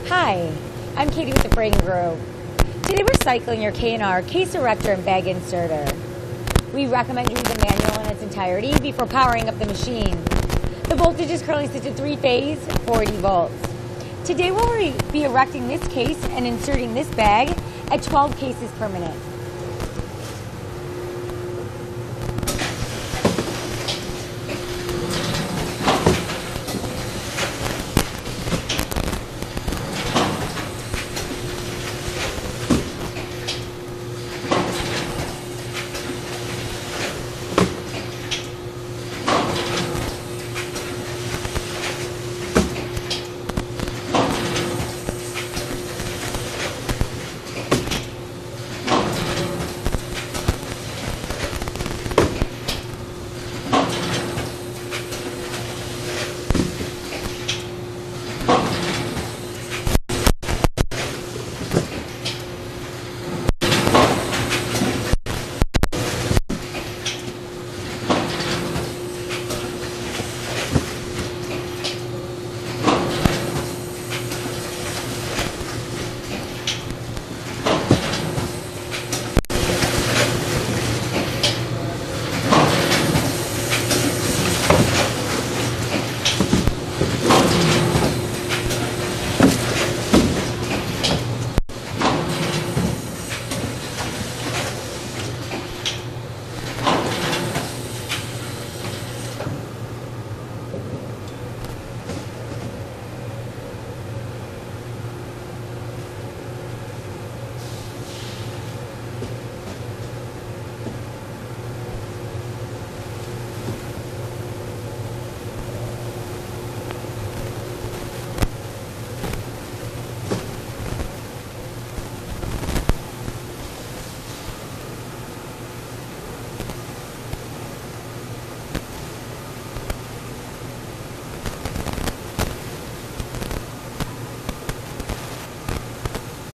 Hi, I'm Katie with the Frain Group. Today we're cycling your K&R case erector and bag inserter. We recommend you read the manual in its entirety before powering up the machine. The voltage is currently set to 3-phase, 40 volts. Today we'll be erecting this case and inserting this bag at 12 cases per minute.